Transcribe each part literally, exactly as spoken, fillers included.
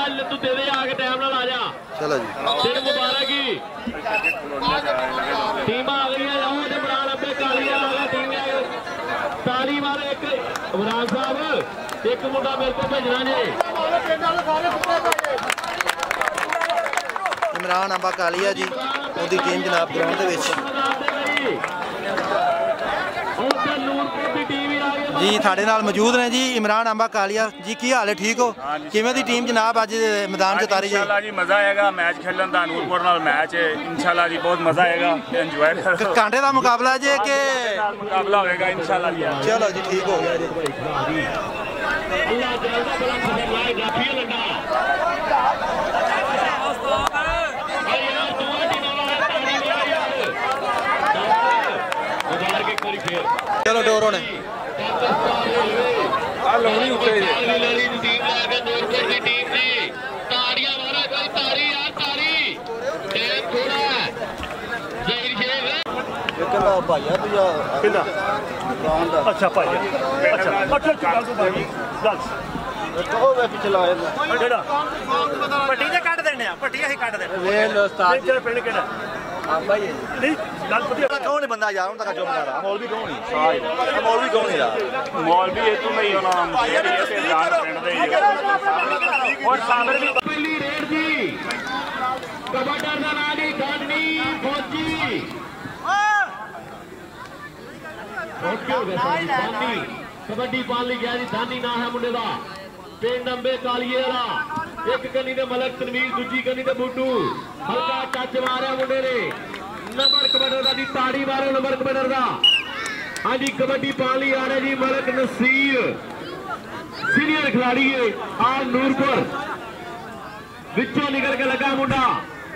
तू दे दे आके टाइम नाल आ जा। चलो जी दिन मुबारक ही टीम आ गई है। जाओ ते इमरान अब्बे कालिया आ गया टीम ताली मारो। एक इमरान साहब एक मुंडा मेरे को भेजना जे इमरान अंबा कालिया जी उहदी टीम जनाब ग्राउंड दे विच जी साढ़े नाल मौजूद ने जी इमरान अंबा कालिया जी। की हाल है ठीक हो? किवें दी टीम जनाब अज मैदान च उतारी जी? इंशाल्लाह जी मजा आएगा मैच खेलन दा नूरपुर नाल मैच है इंशाल्लाह जी बहुत मजा आएगा एंजॉय करो। कांटे दा मुकाबला जे के मुकाबला होएगा इंशाल्लाह जी। चलो जी ठीक हो गया जी। अल्लाह जल्दा बड़ा खतरनाक जाफी लंडा चलो डोरो ने लोनी उठे टीम लेके नूरपुर की टीम ने ताड़ियां मारा कोई ताड़ी यार ताड़ी टाइम थोड़ा है जहीर शेख किला भाईया तू या किला ग्राउंड दा अच्छा भाईया अच्छा अच्छा चल तो भाई गल कहो वे पिछला आया केड़ा पट्टी ते काट देने आ पट्टी ਅਸੀਂ ਕੱਟ ਦੇਣੇ वे उस्ताद तेरे पिंड केड़ा हां भाई नहीं गल पट्टी कौन है बंदा यार उन तक जो बना रहा मौलवी कौन है साई मौलवी कौन है यार मौलवी ये तू नहीं होना मुझे ये से जान पिंड दे और सामने भी पहली रेड जी कबड्डर दा नाली दानी फौजी ओके हो गया दानी कबड्डी पाल ली गया जी दानी ना है मुंडे दा पिंड अंबे कालिए वाला एक कनी दे मलक तनवीर दूजी कनी दे बुड्डू हल्का टच मारिया मुंडे ने नंबर कबड्डर दा जी ताड़ी मारो नंबर कबड्डर दा। हाँ जी कबड्डी पाल ली आ रहे जी मलक नसीर सीनियर खिलाड़ी है आज नूरपुर विचों निकल के लगा मुंडा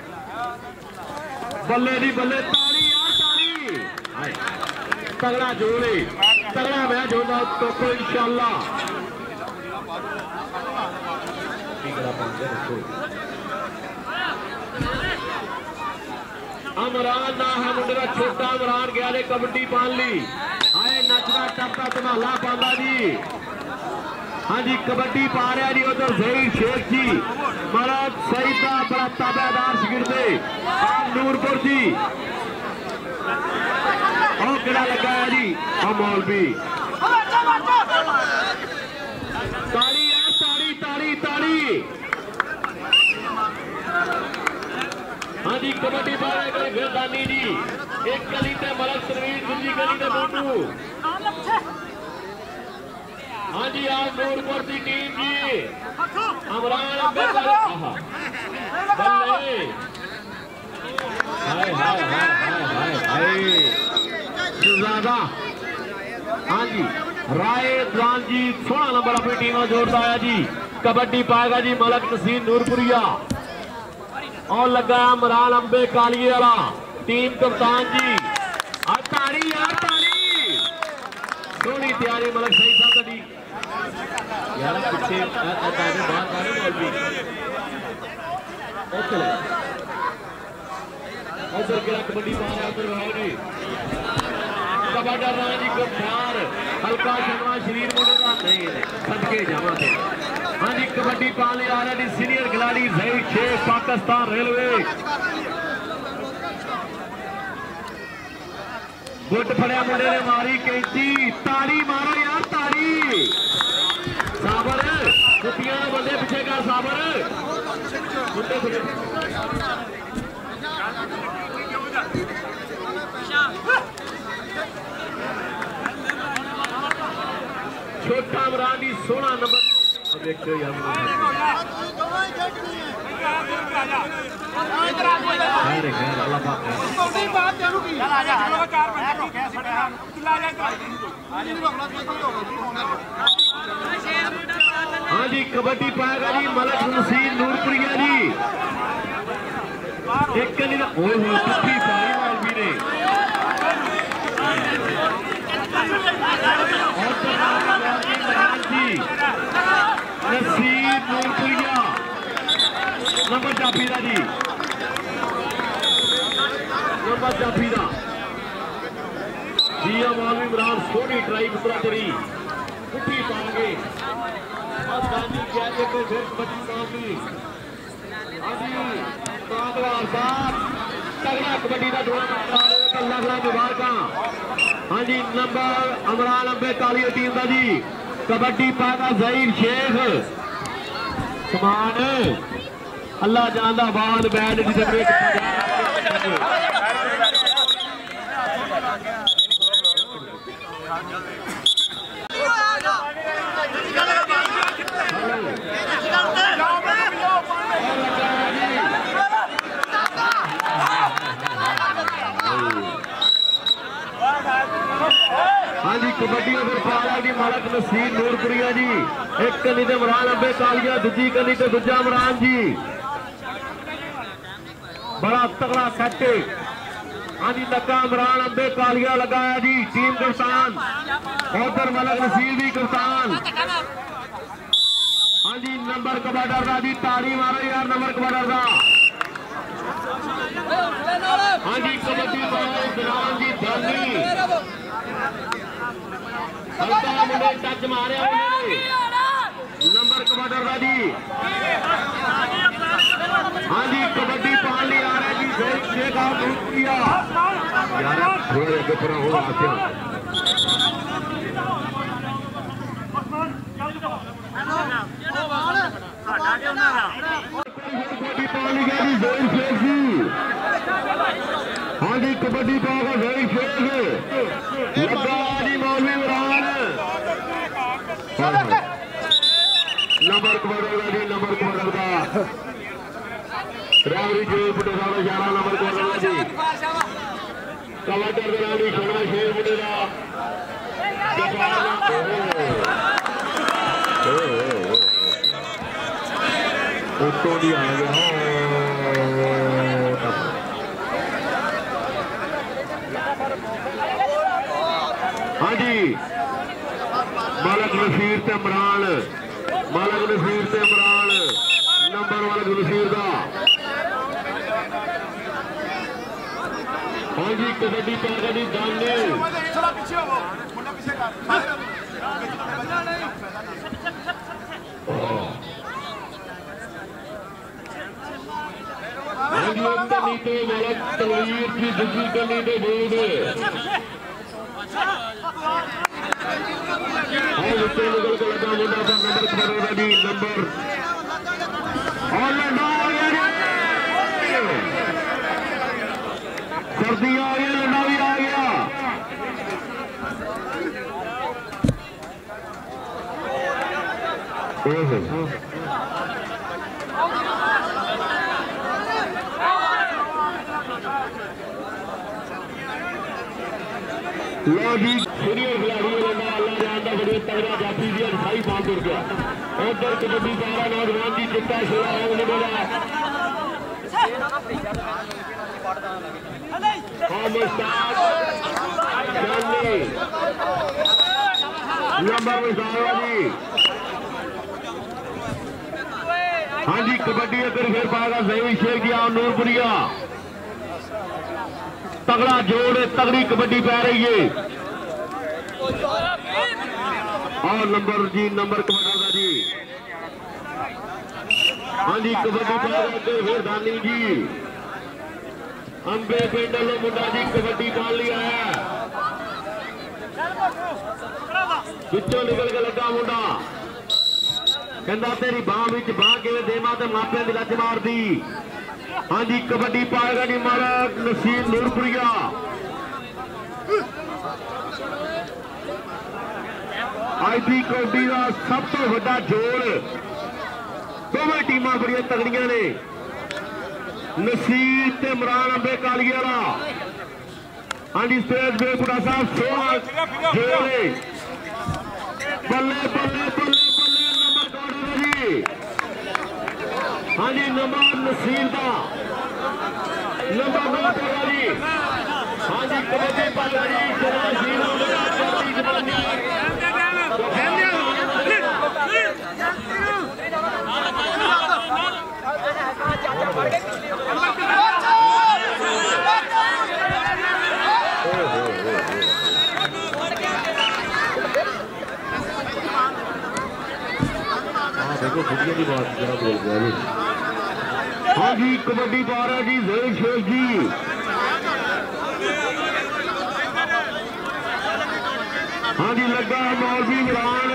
बल्ले दी बल्ले ताड़ी यार ताड़ी तगड़ा जोड़े तगड़ा मैच होगा तो इंशाल्लाह अमरान ना है मुंडे का छोटा इमरान गया ने कबड्डी पाल ली आए नचना टपका धमाला पांदा जी। हाँ जी कबड्डी पा रहा जी उधर जहीर शेख जी मरद सईद का बड़ा ताबेदार शिगिर्दे नूरपुर जी और किड़ा लगा है जी और मौलवी ताड़ी यार ताड़ी ताड़ी ताड़ी। हाँ जी कबड्डी पा रहे हैं दानी जी एक गली से मलक तनवीर दूसरी गली से मोटू। हाँ जी आज नूरपुर की टीम जी अमरान बल्ले हाय हाय हाय हाय हाय ज्यादा। हाँ जी राय द्वान जी सोलह नंबर अपनी टीम में जोड़ता है जी कबड्डी पाएगा जी मलक नसीर नूरपुरिया और लगा इमरान अंबे कालिए वाला टीम कप्तान जी ताड़ी यार ताड़ी सोनी तैयारी मलक सही साहब दी यार पीछे ताड़ी बाहर काले मौलवी ओके उधर के कबड्डी बाहर उधर भाई ने कबड्डर राजी को प्यार हल्का शर्मा शरीर मुंडे का नहीं सदके जावा थे। हाँ जी कबड्डी पाने आ रहा है सीनियर खिलाड़ी जहीर शेख पाकिस्तान रेलवे गुट फड़िया मुंडे ने मारी कैंची ताड़ी मारो यार ताड़ी साबर कुटियां बंदे पीछे कर साबर छोटा इमरान जी सोलह नंबर देखते यार अल्लाह पाक हाँ जी कबड्डी पाएगा जी मलक नसीर नूरपुरिया जी एक कली ओए होए पिछली पाई मौलवी ने नसीर नूरपुरिया नंबर जाफीदा जी नंबर जाफीदा जी मौलवी इमरान सोनी ट्राई पुत्रा तेरी पुट्ठी पाओगे दानी कहते को फिर कबड्डी दानी हाजी माधवार साहब तगड़ा कबड्डी का जोड़ा लग रहा मुबारक हाजी नंबर इमरान अंबे काली टीम का जी कबड्डी पाएगा ज़हीर शेख समान अल्लाह जानदा बाद बैठ जिसे हाँ जी कबड्डी अगर पाला जी मालक नसीर नूरपुरिया जी एक कनी ते इमरान अंबे कालिया दूजी कनी ते दूजा इमरान जी बड़ा तगड़ा सेट हाँ जी लगा इमरान अंबे कालिया लगाया जी टीम कप्तान उधर मालक नसीर भी कप्तान हाँ जी नंबर कबाडर का जी ताली मारो यार नंबर कबाडर का हाँ जी कबड्डी इमरान जी धानी मुंडे टच मारे नंबर कमांडर का जी हाँ जी कबड्डी पाल नहीं आ रहा जी शेख आउट किया यार थोड़ा आगे पर हो आते हैं कबड्डी पाल नहीं गया जी ज़हीर शेख जी हाँ जी कबड्डी पाल का ज़हीर शेख लगा जी मौलवी इमरान नंबर कमांडर जी नंबर कमांडर का रेफरी जो पुटेरा का ग्यारह नंबर कमांडर जी कमांडर रानी सोना शेर पुटेरा उत्तों भी आ गया हाँ जी मालक नसीर ते इमरान मालक नसीर ते इमरान नंबर मालक नसीर का हाँ जी कबड्डी पाएगा जी दाने हाँ जी एक गली ते मालक तलवीर की दूसरी गली ते बोर्ड और निकल के लगा मुंडा पर नंबर करेगा जी नंबर और लड़ा आ गया सर्दी आ गया लड़ा भी आ गया लो जी सीनियर खिलाड़ी अल्लाह जानता बड़े तगड़ा जाफी दिया भाई बांध उड़ गया उधर कबड्डी पारा नौजवान जी चिट्टा शेरा होने वाला नंबर जी हाँ जी कबड्डी अगर फिर पाएगा ज़हीर शेख की नूरपुरिया तगड़ा जोड़ तगड़ी कबड्डी पै रही है और नंबर जी नंबर कमांडर जी हाँ जी कबड्डी पाएगा फिर दानी जी अंबे पिंड लो मुंडा जी कबड्डी पाल लिया है पिछों निकल के लगा मुंडा कहता तेरी बाह विच बाह किवें देवां ते मापियां दी लच मार दी हाँ जी कबड्डी पाएगा जी मालक नसीर नूरपुरिया आज की कबड्डी का सब तो बड़ा जोड़ दोवें टीमां बड़ियां तगड़ियां ने नसीर ते इमरान अंबे कालिया दा हाँ जी स्टेज बेपुरा साहब सोलह जोड़े बल्ले बल्ले बल्ले बल्ले नंबर काड़े जी हाँ जी नंबर नसीर का नंबर नौ जी हाँ जी कबड्डी पाला जी जवानी की बात जरा बोल गया जी। हाँ जी कबड्डी पा रहा जी जहीर शेख जी। हाँ जी लगा है मौलवी इमरान।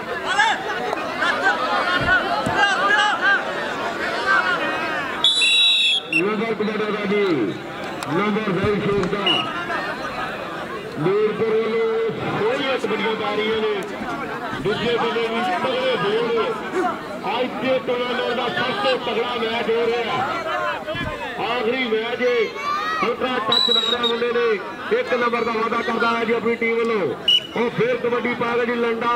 नंबर कबड्डी का जी नंबर जहीर शेख का नूरपुर वालों सोलह कबड्डियां पा रही ने। दूसरे बंदे भी तगड़े जोड़ आज के टूर्नामेंट का सबसे तगड़ा मैच हो रहा है। आखिरी मैच हल्का टच मारा मुंडे ने एक नंबर का वादा करता है जी अपनी टीम वालों। और फिर कबड्डी पा गया जी लंडा।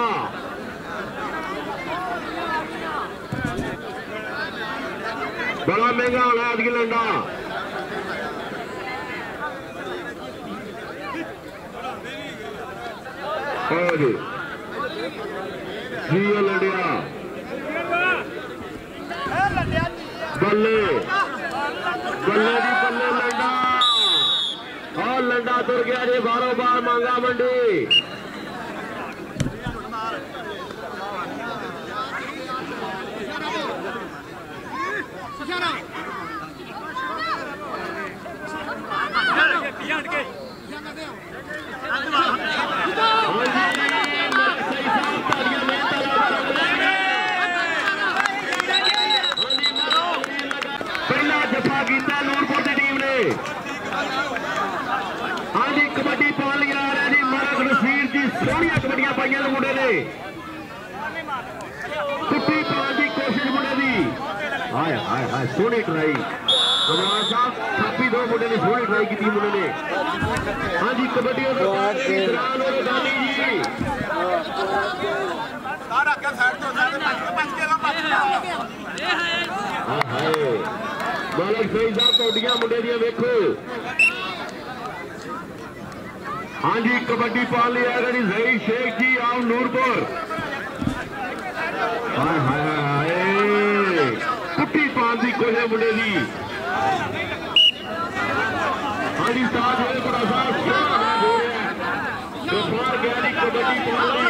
बड़ा महंगा होना है लंडा। जी लंडिया बल्ले बल्ले जी बल्ले लंडा। और लंडा तुर गया जी बारों बार मांगा मंडी। पहला जफा किया नूरपुर की टीम ने। हाँ जी कबड्डी पा लिया है जी मलक नसीर जी। सोहनिया कबड्डियां पाइया मुंडे ने। कुट्टी पाने की कोशिश मुंडे की। हाय हाय हाय सोहनी ट्राई कमाल साहब छापी दो मुंडे ने सोहनी ट्राई की मुंडे ने। हाँ जी कबड्डी मालिक सही साहब कौडियां मुंडे दियां वेखो। हाँ जी कबड्डी पा लिया है जी जहीर शेख जी आओ नूरपुर। हाय हाय हाय कुट्टी पान की कोशिश मुंडे की। हाँ जी साथ बड़ा साथ बाहर गया जी कबड्डी पा ली।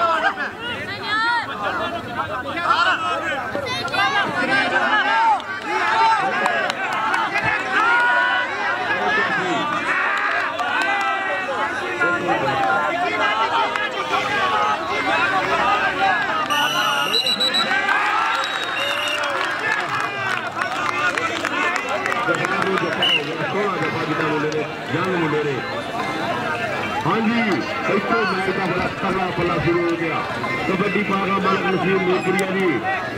हाँ जी इतो मैच का बड़ा तगड़ा पल्ला शुरू हो गया। कबड्डी पागा मलक नसीर नूरपुरिया जी।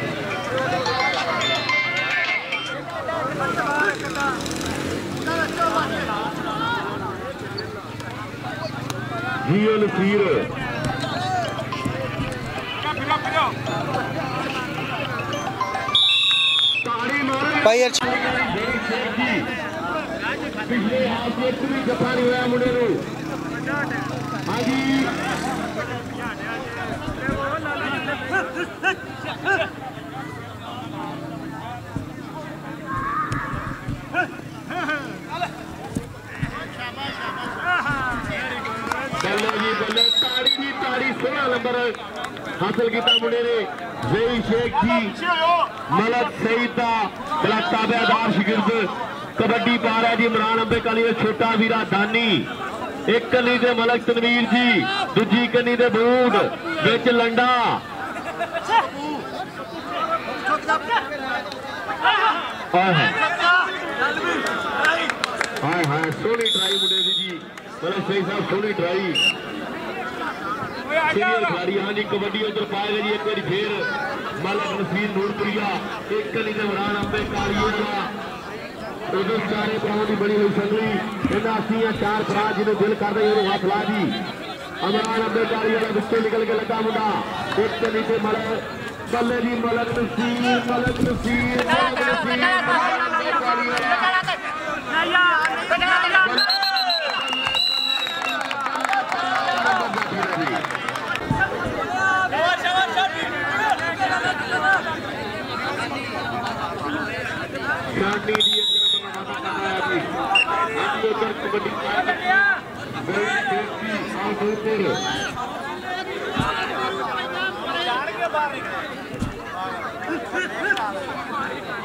जियो नसीर भाई पिछले हाथ में पूरी जफा नहीं हुआ मुंडे को। हाँ जी बल्ले जी बल्ले ताड़ी जी ताड़ी सोलह नंबर हासिल किया मुंडे ने। जहीर शेख जी मलक सईद का बड़ा ताबेदार शिगिर्द कबड्डी पा रहा जी इमरान अंबे कली छोटा वीरा दानी। एक कनी दे मलक तनवीर जी दूजी कनी दे बूट विच लंडा। हाय हाय सोहनी ट्राई मुंडे दी जी मलक सही साहब सोहनी ट्राई सीनियर खिलाड़ी। हाँ जी कबड्डी उधर पाएगा जी एक बार फिर मलक नसीर नूरपुरिया। एक कनी दे इमरान अंबे कालिए का उधर चारे भरावां की बनी हुई संगली। इन्हां अस्सियां चार भरा जिन्हें दिल करदे उन्होंने हथ ला जी। इमरान अंबे कालिए का विचों निकल के लगा मुंडा। एक कनी ते मलक बल्ले जी मलक नसीर मलक नसीर मलक नसीर इमरान अंबे कालिए कबड्डी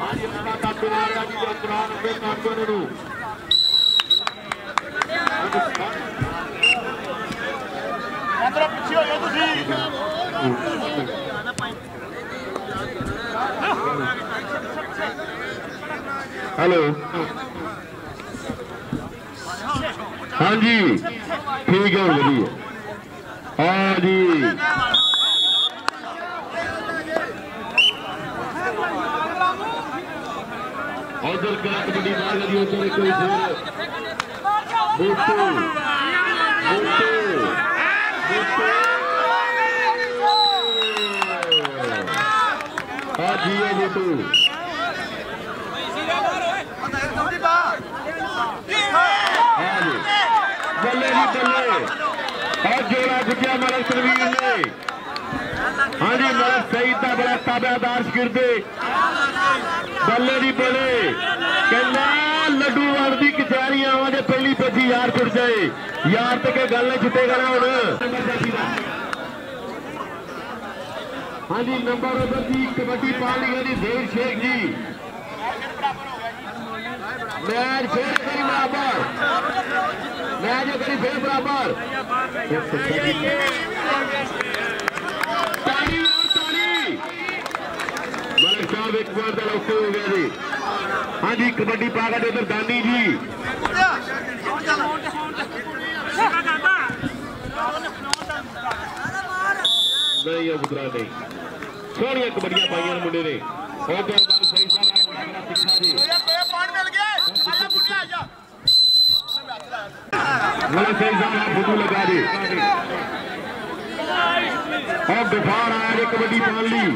पिछे हो हेलो हाँ जी ठीक है बढ़िया हाँ जी उधर क्या कबड्डी मार गई उधर कोई बुट्टू बुट्टू हाँ जी है बुट्टू बल्ले जी बल्ले और जोड़ा गुटिया मलक तनवीर ने हाँ जी मलक सईद का बड़ा ताबेदार शिरदे बल्ले जी बल्ले कहना लड्डू वाल दी कचहरियां आवाज पहली पची यार छुट जाए यार तक गल नहीं छुटेगा ना हुण हाँ जी नंबर उधर जी कबड्डी पाली गई देव शेख जी मैच फिर करी बराबर मैच करी फिर बराबर ताली और ताली मलिक साहब एक बार का लौटे हो गया जी हाँ जी कबड्डी पागा दे उधर दानी जी नहीं अब उतरा नहीं सोनिया कबड्डियां पाइया मुंडे ने और तो सही साहब जी सही साहब फुटू लगा दे और बुखार आया रे कबड्डी पान ली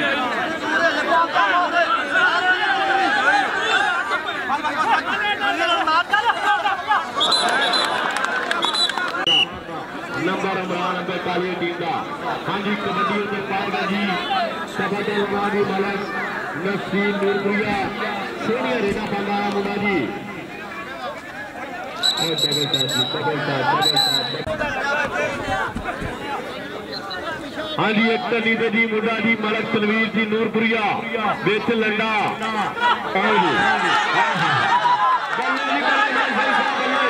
नंबर इमरान अब्बे काली टीम का हाँ जी कबड्डी उत्ते पाएगा जी कबड्डी लगा दी मलक नसीम नूरपुरिया सोनिया रेना पांदा मुंडा जी हाँ जी एक तनी दे जी मुंडा जी मलक तनवीर जी नूरपुरिया बेच लंडा और जी बल्ले जी बल्ले बल्ले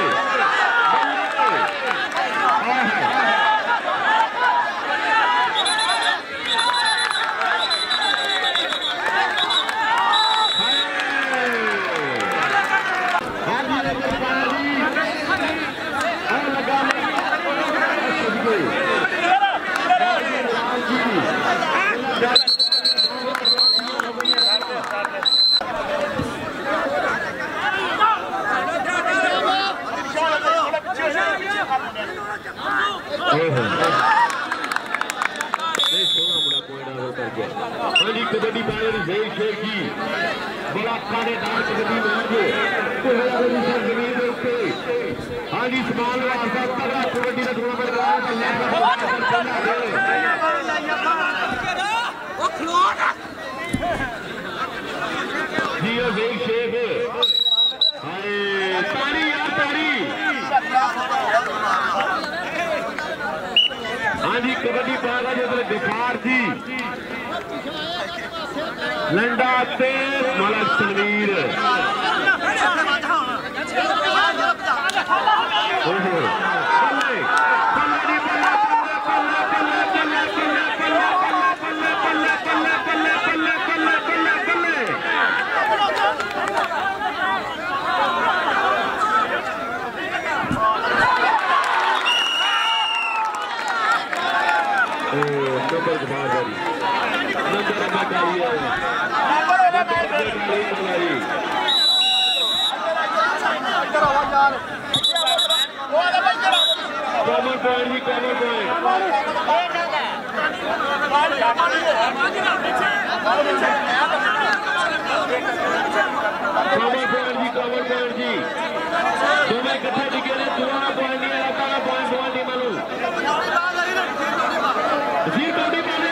कबड्डी पाने जय शेख जी बड़ा खानेदार कबड्डी मैच जमीन के उत्ते हाँ जी समान वारसा तगड़ा कबड्डी का टूर्नामेंट जी जय शेख तारी यार तारी हाँ जी कबड्डी पाएगा जो गफार जी लंडा तेज मलक तनवीर कॉमन पॉइंट जी कॉमन पॉइंट कॉमन पॉइंट जी कॉमन पॉइंट जी दोनों इकट्ठे टिके ने दोनों पॉइंट नहीं आता ना पॉइंट पॉइंट नहीं मालूम जी कबड्डी पाने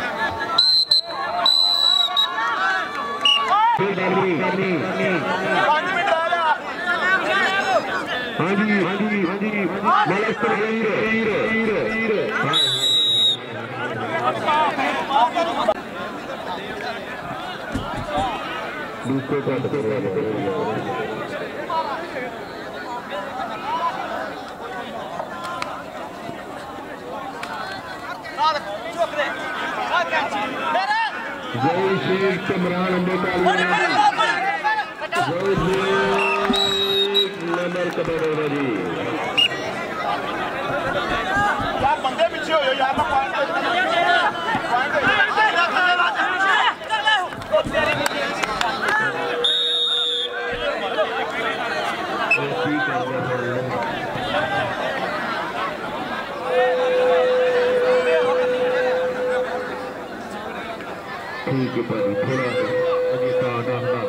Good, हाँ जी हाँ जी हाँ जी मलक दूसरे का जय श्री इमरान अम्बेकालिया जय श्री नंबर कबड्डी जी यार बंदे पीछे हो यार ना पॉइंट ठीक है भाई थोड़ा अभी स्टार्ट आना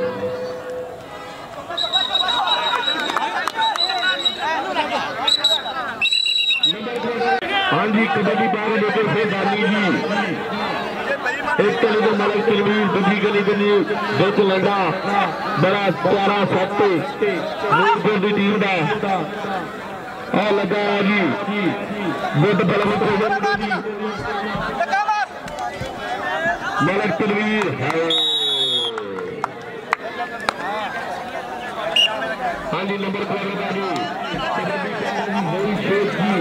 हाँ जी कबड्डी बारह लीटर से दानी जी एक गली को मलक तलवीर दूसरी गली के लिए बिच लंडा बड़ा प्यारा सैट नूरपुर की टीम का आ लगा जी बुद्ध बलम मलक तलवीर है हाँ जी नंबर पर लगा जी शेख जी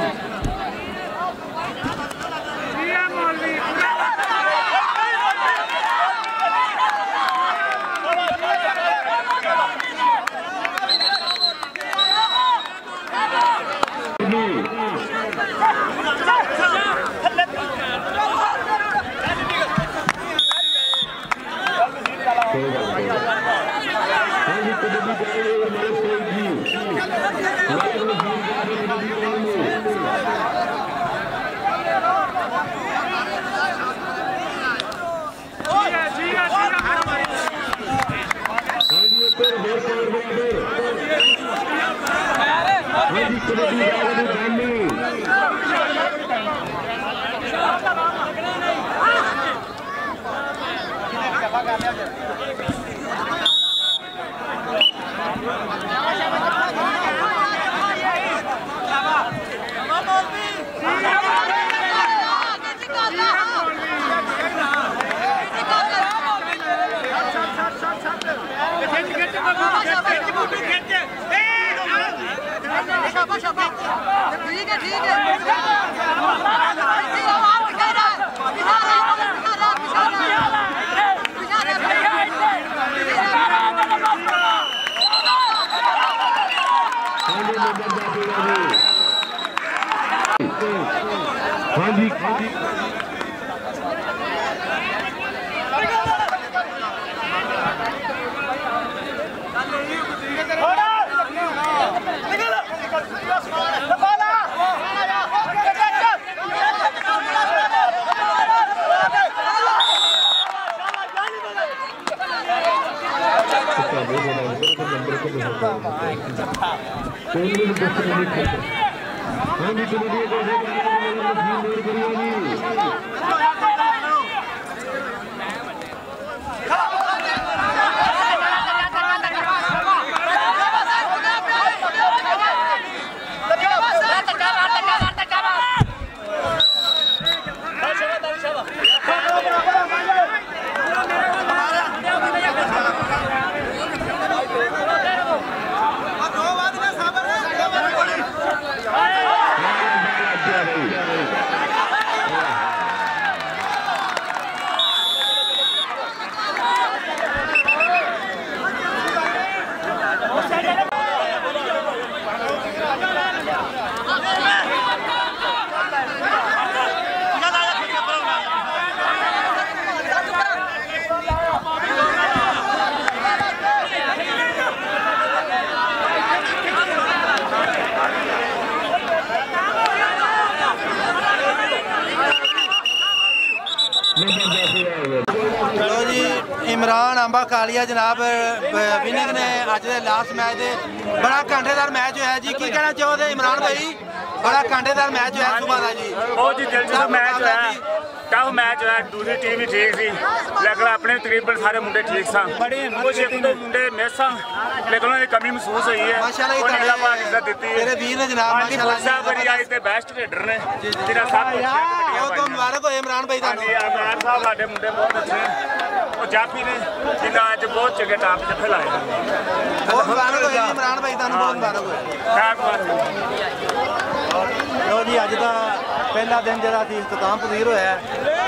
ठीक है ठीक है हाँ जी हाँ जी इमरान अंबा कालिया जनाब विनिंग ने अज के लास्ट मैच दे बड़ा कांटेदार मैच होया जी की कहना चाहोगे इमरान भाई बड़ा कांटेदार मैच होया सुबह का जी बहुत ही दिलचस्प मैच होया ਟਫ ਮੈਚ ਹੋਇਆ ਦੂਸਰੀ ਟੀਮ ਵੀ ਠੀਕ ਸੀ ਲੇਕਿਨ ਆਪਣੇ ਤਕਰੀਬਨ ਸਾਰੇ ਮੁੰਡੇ ਠੀਕ ਸਨ ਕੁਝ ਇੱਕ ਦੋ ਮੁੰਡੇ ਮਿਸ ਸਨ ਲੇਕਿਨ ਉਹਨਾਂ ਦੀ ਕਮੀ ਮਹਿਸੂਸ ਹੋਈ ਹੈ ਮਾਸ਼ਾਅੱਲਾ ਉਹਨਾਂ ਨੇ ਆਪਾਂ ਇੱਜ਼ਤ ਦਿੱਤੀ ਹੈ ਤੇਰੇ ਵੀਰ ਨੇ ਜਨਾਬ ਮਾਸ਼ਾਅੱਲਾ ਸਾਹਿਬ ਬੜੀ ਆਈ ਤੇ ਬੈਸਟ ਖੇਡਰ ਨੇ ਜਿਹੜਾ ਸਭ ਕੁਝ ਬਹੁਤ ਬਹੁਤ ਮੁਬਾਰਕ ਹੋਏ ਇਮਰਾਨ ਭਾਈ ਤੁਹਾਨੂੰ ਹਾਂਜੀ ਇਮਰਾਨ ਸਾਹਿਬ ਸਾਡੇ ਮੁੰਡੇ ਬਹੁਤ ਅੱਛੇ ਨੇ ਉਹ ਜਾਫੀ ਨੇ ਜਿਨ੍ਹਾਂ ਅੱਜ ਬਹੁਤ ਚੰਗੇ ਟਾਪ ਜੱਫੇ ਲਾਏ ਬਹੁਤ ਮੁਬਾਰਕ ਹੋਏ ਜੀ ਇਮਰਾਨ ਭਾਈ ਤੁਹਾਨੂੰ ਬਹੁਤ ਮੁਬਾਰਕ ਹੋਏ ਲੋ ਜੀ ਅੱਜ ਦਾ ਪਹਿਲਾ ਦਿਨ ਜਿਹੜਾ ਸੀ ਇਖਤਤਾਮ ਪਜ਼ੀਰ ਹੋਇਆ